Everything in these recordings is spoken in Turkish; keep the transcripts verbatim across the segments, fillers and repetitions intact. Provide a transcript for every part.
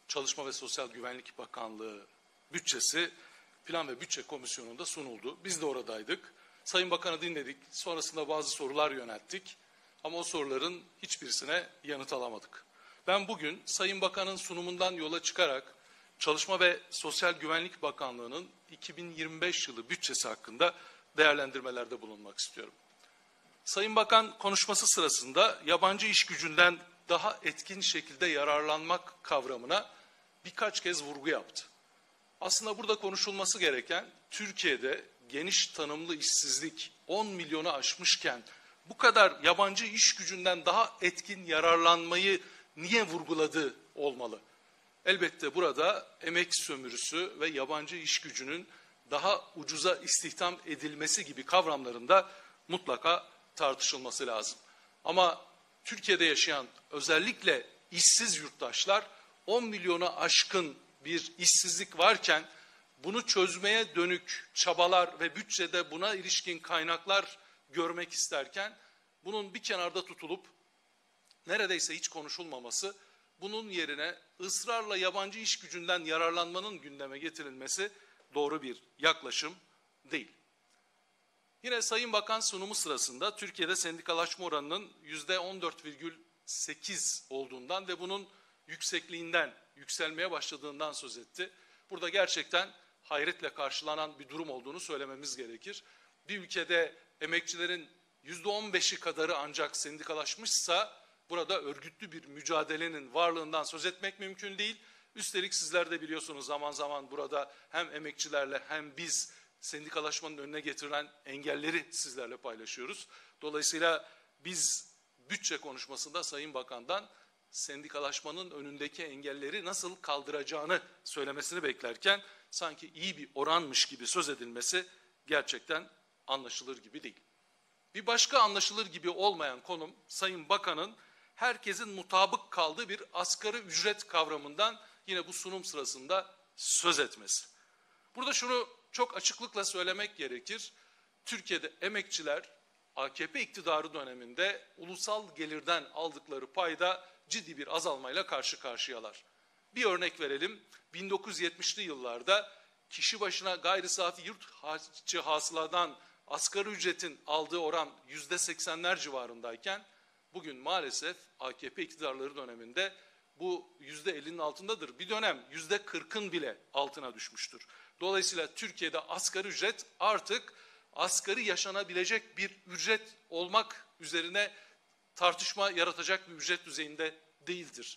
Çalışma ve Sosyal Güvenlik Bakanlığı bütçesi Plan ve Bütçe Komisyonu'nda sunuldu. Biz de oradaydık. Sayın Bakan'ı dinledik. Sonrasında bazı sorular yönelttik. Ama o soruların hiçbirisine yanıt alamadık. Ben bugün Sayın Bakan'ın sunumundan yola çıkarak Çalışma ve Sosyal Güvenlik Bakanlığı'nın iki bin yirmi beş yılı bütçesi hakkında değerlendirmelerde bulunmak istiyorum. Sayın Bakan konuşması sırasında yabancı iş gücünden daha etkin şekilde yararlanmak kavramına birkaç kez vurgu yaptı. Aslında burada konuşulması gereken Türkiye'de geniş tanımlı işsizlik on milyonu aşmışken bu kadar yabancı iş gücünden daha etkin yararlanmayı niye vurguladı olmalı? Elbette burada emek sömürüsü ve yabancı iş gücünün daha ucuza istihdam edilmesi gibi kavramlarında mutlaka tartışılması lazım. Ama Türkiye'de yaşayan özellikle işsiz yurttaşlar on milyona aşkın bir işsizlik varken bunu çözmeye dönük çabalar ve bütçede buna ilişkin kaynaklar görmek isterken bunun bir kenarda tutulup neredeyse hiç konuşulmaması, bunun yerine ısrarla yabancı iş gücünden yararlanmanın gündeme getirilmesi doğru bir yaklaşım değil. Yine Sayın Bakan sunumu sırasında Türkiye'de sendikalaşma oranının yüzde on dört virgül sekiz olduğundan ve bunun yüksekliğinden, yükselmeye başladığından söz etti. Burada gerçekten hayretle karşılanan bir durum olduğunu söylememiz gerekir. Bir ülkede emekçilerin yüzde on beşi kadarı ancak sendikalaşmışsa burada örgütlü bir mücadelenin varlığından söz etmek mümkün değil. Üstelik sizler de biliyorsunuz zaman zaman burada hem emekçilerle hem biz sendikalaşmanın önüne getirilen engelleri sizlerle paylaşıyoruz. Dolayısıyla biz bütçe konuşmasında Sayın Bakan'dan sendikalaşmanın önündeki engelleri nasıl kaldıracağını söylemesini beklerken sanki iyi bir oranmış gibi söz edilmesi gerçekten anlaşılır gibi değil. Bir başka anlaşılır gibi olmayan konum Sayın Bakan'ın herkesin mutabık kaldığı bir asgari ücret kavramından yine bu sunum sırasında söz etmesi. Burada şunu çok açıklıkla söylemek gerekir. Türkiye'de emekçiler A K P iktidarı döneminde ulusal gelirden aldıkları payda ciddi bir azalmayla karşı karşıyalar. Bir örnek verelim. bin dokuz yüz yetmişli yıllarda kişi başına gayri safi yurt içi hasıladan asgari ücretin aldığı oran yüzde seksenler civarındayken bugün maalesef A K P iktidarları döneminde bu yüzde ellinin altındadır. Bir dönem yüzde kırkın bile altına düşmüştür. Dolayısıyla Türkiye'de asgari ücret artık asgari yaşanabilecek bir ücret olmak üzerine tartışma yaratacak bir ücret düzeyinde değildir.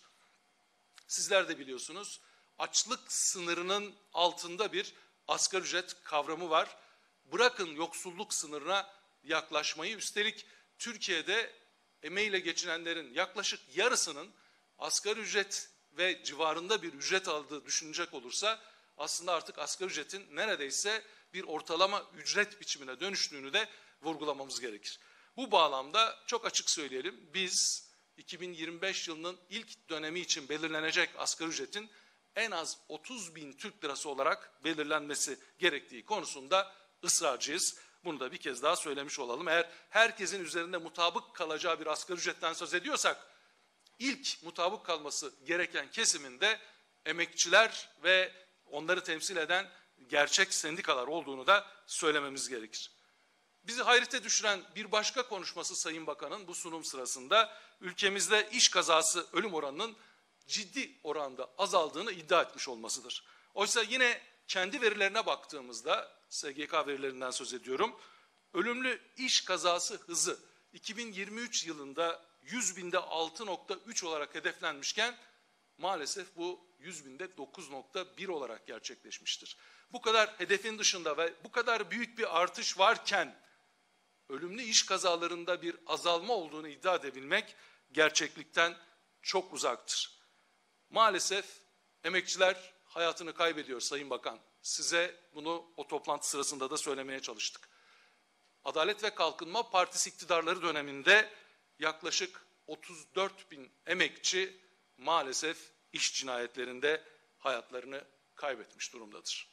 Sizler de biliyorsunuz açlık sınırının altında bir asgari ücret kavramı var. Bırakın yoksulluk sınırına yaklaşmayı, üstelik Türkiye'de emeğiyle geçinenlerin yaklaşık yarısının asgari ücret ve civarında bir ücret aldığı düşünecek olursa aslında artık asgari ücretin neredeyse bir ortalama ücret biçimine dönüştüğünü de vurgulamamız gerekir. Bu bağlamda çok açık söyleyelim, biz iki bin yirmi beş yılının ilk dönemi için belirlenecek asgari ücretin en az otuz bin Türk lirası olarak belirlenmesi gerektiği konusunda ısrarcıyız. Bunu da bir kez daha söylemiş olalım. Eğer herkesin üzerinde mutabık kalacağı bir asgari ücretten söz ediyorsak, ilk mutabık kalması gereken kesiminde emekçiler ve onları temsil eden gerçek sendikalar olduğunu da söylememiz gerekir. Bizi hayrete düşüren bir başka konuşması Sayın Bakan'ın bu sunum sırasında ülkemizde iş kazası ölüm oranının ciddi oranda azaldığını iddia etmiş olmasıdır. Oysa yine kendi verilerine baktığımızda, S G K verilerinden söz ediyorum, ölümlü iş kazası hızı iki bin yirmi üç yılında yüz binde altı nokta üç olarak hedeflenmişken maalesef bu yüz binde dokuz nokta bir olarak gerçekleşmiştir. Bu kadar hedefin dışında ve bu kadar büyük bir artış varken ölümlü iş kazalarında bir azalma olduğunu iddia edebilmek gerçeklikten çok uzaktır. Maalesef emekçiler hayatını kaybediyor Sayın Bakan. Size bunu o toplantı sırasında da söylemeye çalıştık. Adalet ve Kalkınma Partisi iktidarları döneminde yaklaşık otuz dört bin emekçi maalesef iş cinayetlerinde hayatlarını kaybetmiş durumdadır.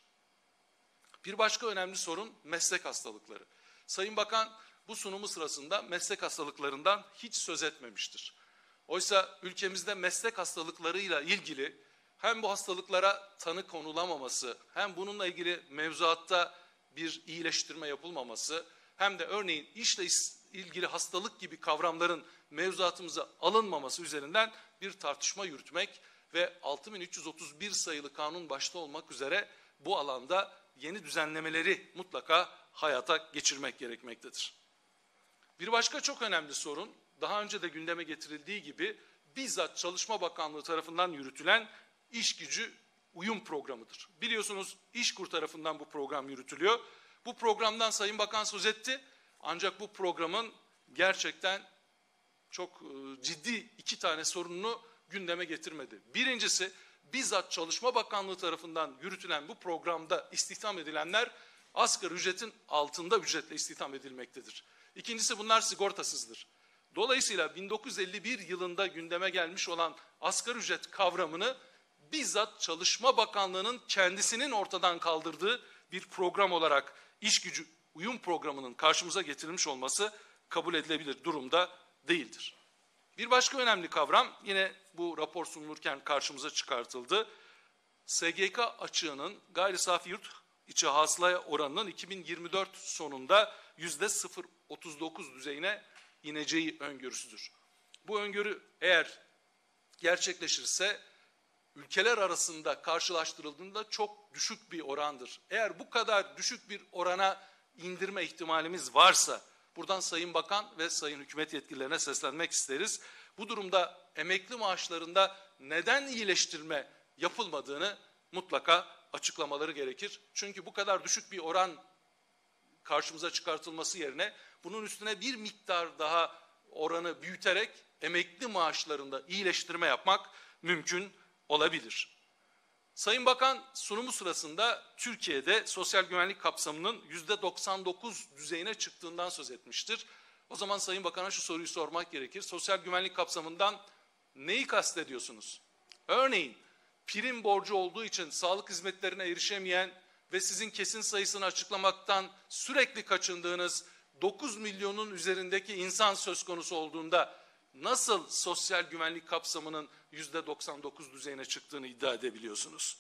Bir başka önemli sorun meslek hastalıkları. Sayın Bakan bu sunumu sırasında meslek hastalıklarından hiç söz etmemiştir. Oysa ülkemizde meslek hastalıklarıyla ilgili hem bu hastalıklara tanı konulamaması, hem bununla ilgili mevzuatta bir iyileştirme yapılmaması, hem de örneğin işle ilgili hastalık gibi kavramların mevzuatımıza alınmaması üzerinden bir tartışma yürütmek ve altı bin üç yüz otuz bir sayılı kanun başta olmak üzere bu alanda yeni düzenlemeleri mutlaka hayata geçirmek gerekmektedir. Bir başka çok önemli sorun, daha önce de gündeme getirildiği gibi bizzat Çalışma Bakanlığı tarafından yürütülen iş gücü uyum programıdır. Biliyorsunuz İşkur tarafından bu program yürütülüyor. Bu programdan Sayın Bakan söz etti. Ancak bu programın gerçekten çok ciddi iki tane sorununu gündeme getirmedi. Birincisi, bizzat Çalışma Bakanlığı tarafından yürütülen bu programda istihdam edilenler asgari ücretin altında ücretle istihdam edilmektedir. İkincisi, bunlar sigortasızdır. Dolayısıyla bin dokuz yüz elli bir yılında gündeme gelmiş olan asgari ücret kavramını bizzat Çalışma Bakanlığı'nın kendisinin ortadan kaldırdığı bir program olarak iş gücü uyum programının karşımıza getirilmiş olması kabul edilebilir durumda değildir. Bir başka önemli kavram yine bu rapor sunulurken karşımıza çıkartıldı. S G K açığının gayri safi yurt içi hasılaya oranının iki bin yirmi dört sonunda yüzde sıfır virgül otuz dokuz düzeyine ineceği öngörüsüdür. Bu öngörü eğer gerçekleşirse ülkeler arasında karşılaştırıldığında çok düşük bir orandır. Eğer bu kadar düşük bir orana indirme ihtimalimiz varsa buradan Sayın Bakan ve Sayın Hükümet yetkililerine seslenmek isteriz. Bu durumda emekli maaşlarında neden iyileştirme yapılmadığını mutlaka açıklamaları gerekir. Çünkü bu kadar düşük bir oran karşımıza çıkartılması yerine bunun üstüne bir miktar daha oranı büyüterek emekli maaşlarında iyileştirme yapmak mümkün olabilir. Sayın Bakan sunumu sırasında Türkiye'de sosyal güvenlik kapsamının yüzde doksan dokuz düzeyine çıktığından söz etmiştir. O zaman Sayın Bakan'a şu soruyu sormak gerekir. Sosyal güvenlik kapsamından neyi kastediyorsunuz? Örneğin prim borcu olduğu için sağlık hizmetlerine erişemeyen ve sizin kesin sayısını açıklamaktan sürekli kaçındığınız dokuz milyonun üzerindeki insan söz konusu olduğunda nasıl sosyal güvenlik kapsamının yüzde doksan dokuz düzeyine çıktığını iddia edebiliyorsunuz?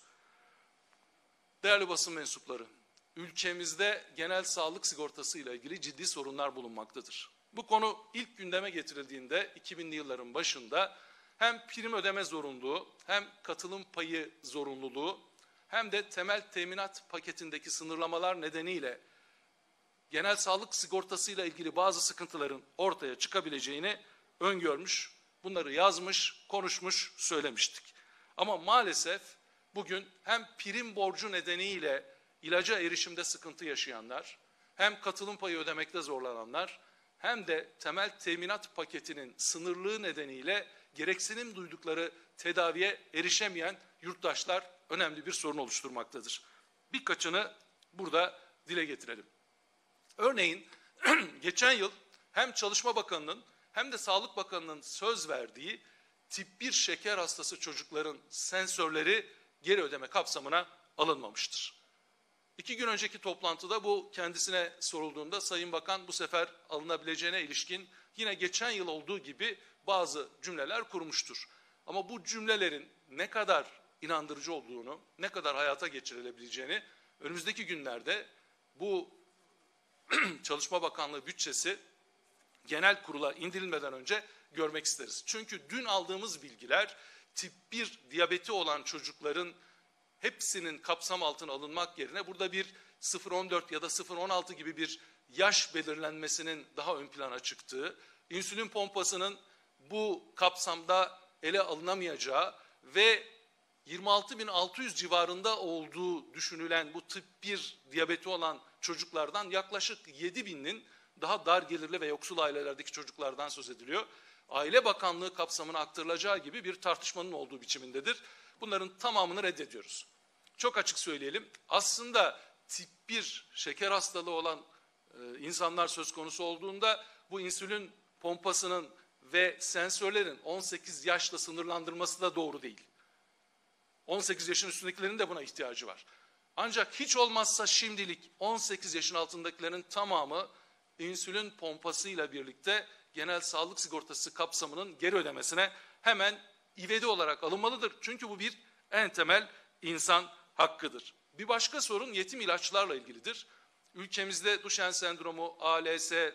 Değerli basın mensupları, ülkemizde genel sağlık sigortası ile ilgili ciddi sorunlar bulunmaktadır. Bu konu ilk gündeme getirildiğinde iki binli yılların başında hem prim ödeme zorunluluğu, hem katılım payı zorunluluğu, hem de temel teminat paketindeki sınırlamalar nedeniyle genel sağlık sigortası ile ilgili bazı sıkıntıların ortaya çıkabileceğini öngörmüş, bunları yazmış, konuşmuş, söylemiştik. Ama maalesef bugün hem prim borcu nedeniyle ilaca erişimde sıkıntı yaşayanlar, hem katılım payı ödemekte zorlananlar, hem de temel teminat paketinin sınırlığı nedeniyle gereksinim duydukları tedaviye erişemeyen yurttaşlar önemli bir sorun oluşturmaktadır. Birkaçını burada dile getirelim. Örneğin geçen yıl hem Çalışma Bakanı'nın hem de Sağlık Bakanı'nın söz verdiği tip bir şeker hastası çocukların sensörleri geri ödeme kapsamına alınmamıştır. İki gün önceki toplantıda bu kendisine sorulduğunda Sayın Bakan bu sefer alınabileceğine ilişkin yine geçen yıl olduğu gibi bazı cümleler kurmuştur. Ama bu cümlelerin ne kadar inandırıcı olduğunu, ne kadar hayata geçirilebileceğini önümüzdeki günlerde bu Çalışma Bakanlığı bütçesi genel kurula indirilmeden önce görmek isteriz. Çünkü dün aldığımız bilgiler tip bir diyabeti olan çocukların hepsinin kapsam altına alınmak yerine burada bir sıfır on dört ya da sıfır on altı gibi bir yaş belirlenmesinin daha ön plana çıktığı, insülin pompasının bu kapsamda ele alınamayacağı ve yirmi altı bin altı yüz civarında olduğu düşünülen bu tip bir diyabeti olan çocuklardan yaklaşık yedi binin daha dar gelirli ve yoksul ailelerdeki çocuklardan söz ediliyor. Aile Bakanlığı kapsamına aktarılacağı gibi bir tartışmanın olduğu biçimindedir. Bunların tamamını reddediyoruz. Çok açık söyleyelim. Aslında tip bir şeker hastalığı olan e, insanlar söz konusu olduğunda bu insülin pompasının ve sensörlerin on sekiz yaşla sınırlandırması da doğru değil. on sekiz yaşın üstündekilerin de buna ihtiyacı var. Ancak hiç olmazsa şimdilik on sekiz yaşın altındakilerin tamamı insülin pompasıyla birlikte genel sağlık sigortası kapsamının geri ödemesine hemen ivedi olarak alınmalıdır. Çünkü bu bir en temel insan hakkıdır. Bir başka sorun yetim ilaçlarla ilgilidir. Ülkemizde Duchenne sendromu, A L S,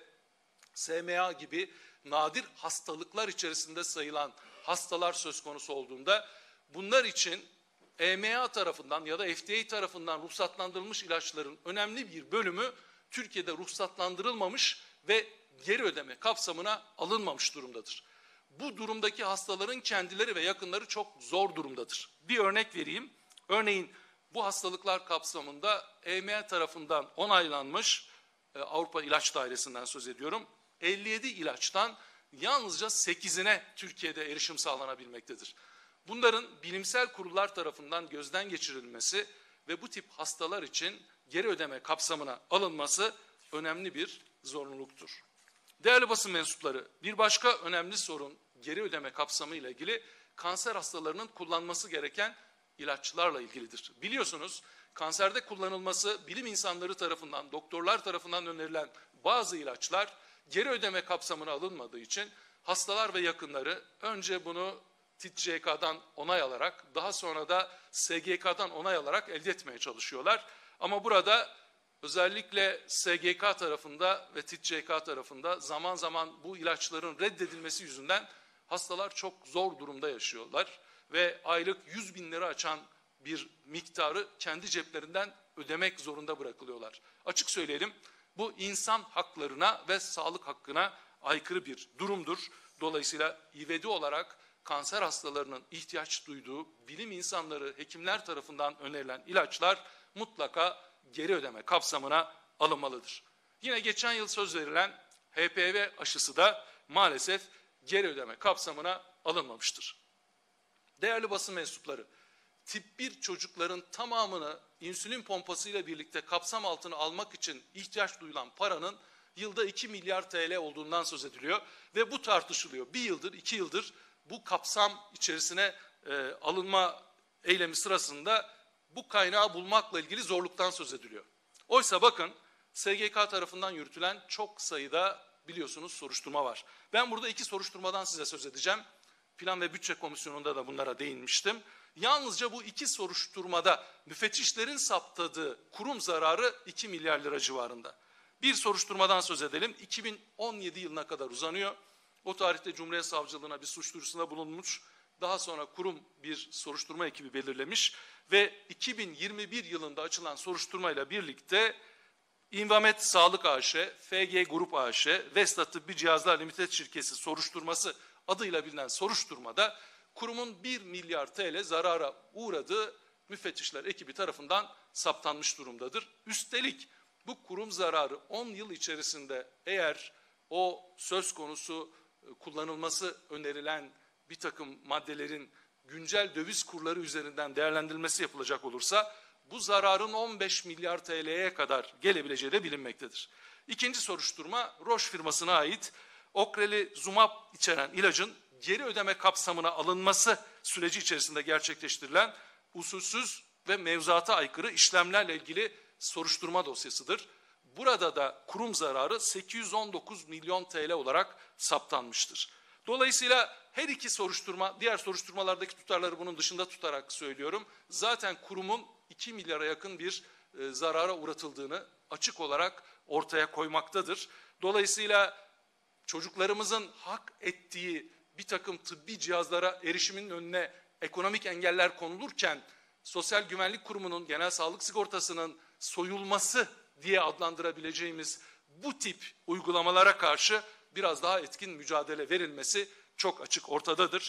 S M A gibi nadir hastalıklar içerisinde sayılan hastalar söz konusu olduğunda bunlar için E M A tarafından ya da F D A tarafından ruhsatlandırılmış ilaçların önemli bir bölümü Türkiye'de ruhsatlandırılmamış ve geri ödeme kapsamına alınmamış durumdadır. Bu durumdaki hastaların kendileri ve yakınları çok zor durumdadır. Bir örnek vereyim. Örneğin bu hastalıklar kapsamında E M A tarafından onaylanmış, Avrupa İlaç Dairesi'nden söz ediyorum, elli yedi ilaçtan yalnızca sekizine Türkiye'de erişim sağlanabilmektedir. Bunların bilimsel kurullar tarafından gözden geçirilmesi ve bu tip hastalar için geri ödeme kapsamına alınması önemli bir zorunluluktur. Değerli basın mensupları, bir başka önemli sorun geri ödeme kapsamı ile ilgili kanser hastalarının kullanması gereken ilaçlarla ilgilidir. Biliyorsunuz kanserde kullanılması bilim insanları tarafından, doktorlar tarafından önerilen bazı ilaçlar geri ödeme kapsamına alınmadığı için hastalar ve yakınları önce bunu T C K'dan onay alarak, daha sonra da S G K'dan onay alarak elde etmeye çalışıyorlar. Ama burada özellikle S G K tarafında ve T C K tarafında zaman zaman bu ilaçların reddedilmesi yüzünden hastalar çok zor durumda yaşıyorlar ve aylık yüz bin lira açan bir miktarı kendi ceplerinden ödemek zorunda bırakılıyorlar. Açık söyleyelim, bu insan haklarına ve sağlık hakkına aykırı bir durumdur. Dolayısıyla ivedi olarak kanser hastalarının ihtiyaç duyduğu bilim insanları, hekimler tarafından önerilen ilaçlar mutlaka geri ödeme kapsamına alınmalıdır. Yine geçen yıl söz verilen H P V aşısı da maalesef geri ödeme kapsamına alınmamıştır. Değerli basın mensupları, tip bir çocukların tamamını insülin pompasıyla birlikte kapsam altına almak için ihtiyaç duyulan paranın yılda iki milyar T L olduğundan söz ediliyor ve bu tartışılıyor. Bir yıldır, iki yıldır bu kapsam içerisine e, alınma eylemi sırasında bu kaynağı bulmakla ilgili zorluktan söz ediliyor. Oysa bakın S G K tarafından yürütülen çok sayıda biliyorsunuz soruşturma var. Ben burada iki soruşturmadan size söz edeceğim. Plan ve Bütçe Komisyonu'nda da bunlara değinmiştim. Yalnızca bu iki soruşturmada müfettişlerin saptadığı kurum zararı iki milyar lira civarında. Bir soruşturmadan söz edelim. iki bin on yedi yılına kadar uzanıyor. O tarihte Cumhuriyet Savcılığına bir suç duyurusunda bulunmuş. Daha sonra kurum bir soruşturma ekibi belirlemiş ve iki bin yirmi bir yılında açılan soruşturmayla birlikte İnvamet Sağlık A Ş, F G Grup A Ş, Vestat Tıbbi Cihazlar Limited Şirketi soruşturması adıyla bilinen soruşturmada kurumun bir milyar T L zarara uğradığı müfettişler ekibi tarafından saptanmış durumdadır. Üstelik bu kurum zararı on yıl içerisinde eğer o söz konusu kullanılması önerilen bir takım maddelerin güncel döviz kurları üzerinden değerlendirilmesi yapılacak olursa bu zararın on beş milyar T L'ye kadar gelebileceği de bilinmektedir. İkinci soruşturma Roche firmasına ait Ocrelizumab içeren ilacın geri ödeme kapsamına alınması süreci içerisinde gerçekleştirilen usulsüz ve mevzuata aykırı işlemlerle ilgili soruşturma dosyasıdır. Burada da kurum zararı sekiz yüz on dokuz milyon T L olarak saptanmıştır. Dolayısıyla her iki soruşturma, diğer soruşturmalardaki tutarları bunun dışında tutarak söylüyorum. Zaten kurumun iki milyara yakın bir e, zarara uğratıldığını açık olarak ortaya koymaktadır. Dolayısıyla çocuklarımızın hak ettiği bir takım tıbbi cihazlara erişimin önüne ekonomik engeller konulurken Sosyal Güvenlik Kurumu'nun, Genel Sağlık Sigortası'nın soyulması diye adlandırabileceğimiz bu tip uygulamalara karşı biraz daha etkin mücadele verilmesi çok açık ortadadır.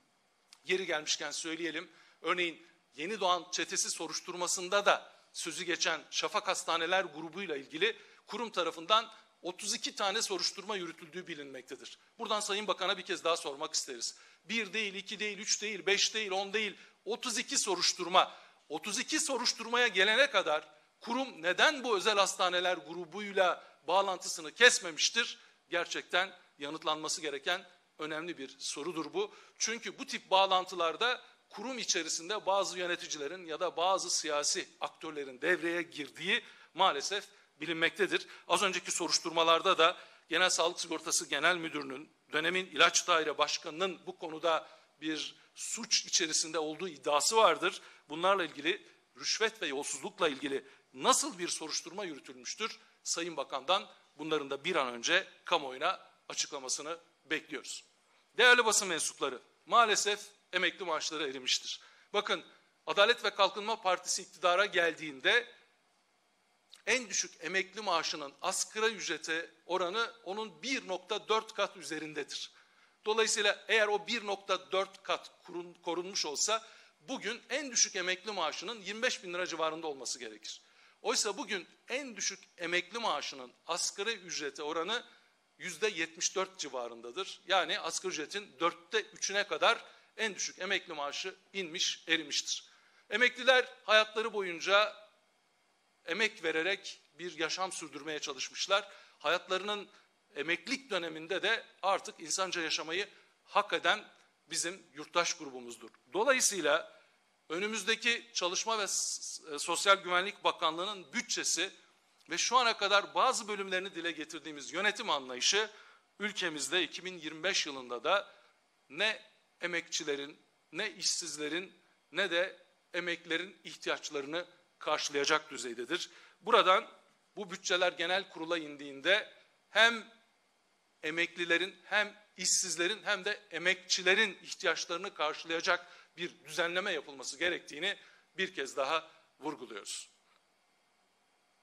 Yeri gelmişken söyleyelim, örneğin Yeni Doğan Çetesi soruşturmasında da sözü geçen Şafak Hastaneler grubuyla ilgili kurum tarafından otuz iki tane soruşturma yürütüldüğü bilinmektedir. Buradan Sayın Bakan'a bir kez daha sormak isteriz. Bir değil, iki değil, üç değil, beş değil, on değil, otuz iki soruşturma. otuz iki soruşturmaya gelene kadar kurum neden bu özel hastaneler grubuyla bağlantısını kesmemiştir? Gerçekten yanıtlanması gereken önemli bir sorudur bu. Çünkü bu tip bağlantılarda kurum içerisinde bazı yöneticilerin ya da bazı siyasi aktörlerin devreye girdiği maalesef bilinmektedir. Az önceki soruşturmalarda da Genel Sağlık Sigortası Genel Müdürü'nün, dönemin İlaç Daire Başkanı'nın bu konuda bir suç içerisinde olduğu iddiası vardır. Bunlarla ilgili, rüşvet ve yolsuzlukla ilgili nasıl bir soruşturma yürütülmüştür? Sayın Bakan'dan bunların da bir an önce kamuoyuna açıklamasını bekliyoruz. Değerli basın mensupları, maalesef emekli maaşları erimiştir. Bakın, Adalet ve Kalkınma Partisi iktidara geldiğinde en düşük emekli maaşının asgari ücrete oranı onun bir nokta dört kat üzerindedir. Dolayısıyla eğer o bir nokta dört kat korunmuş olsa bugün en düşük emekli maaşının yirmi beş bin lira civarında olması gerekir. Oysa bugün en düşük emekli maaşının asgari ücrete oranı yüzde yetmiş dört civarındadır. Yani asgari ücretin dörtte üçüne kadar en düşük emekli maaşı inmiş, erimiştir. Emekliler hayatları boyunca emek vererek bir yaşam sürdürmeye çalışmışlar. Hayatlarının emeklilik döneminde de artık insanca yaşamayı hak eden bizim yurttaş grubumuzdur. Dolayısıyla önümüzdeki Çalışma ve Sosyal Güvenlik Bakanlığı'nın bütçesi ve şu ana kadar bazı bölümlerini dile getirdiğimiz yönetim anlayışı ülkemizde iki bin yirmi beş yılında da ne emekçilerin, ne işsizlerin, ne de emeklilerin ihtiyaçlarını karşılayacak düzeydedir. Buradan bu bütçeler genel kurula indiğinde hem emeklilerin, hem işsizlerin, hem de emekçilerin ihtiyaçlarını karşılayacak bir düzenleme yapılması gerektiğini bir kez daha vurguluyoruz.